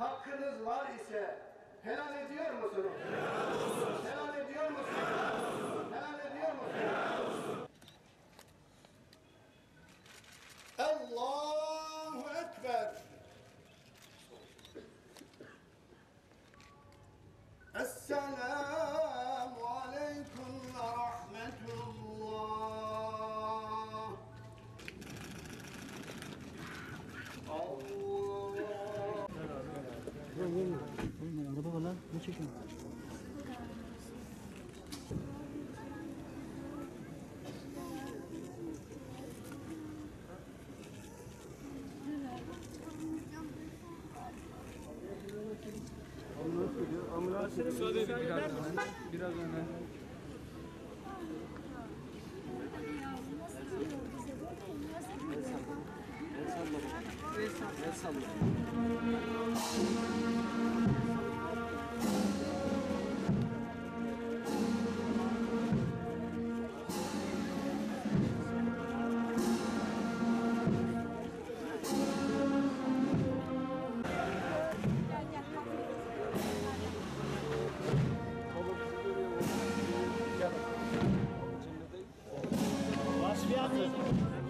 hakkınız var ise helal ediyor musunuz? Helal ediyor musunuz? Helal ediyor musunuz? Allahu Ekber. Esselamu Aleyküm ve Rahmetullah. Allah. Araba var lan. Ne çekiyorsun? Ambulans geliyor. Ambulans geliyor. Müsaade edin biraz öne. El salla. Vasfiyatı.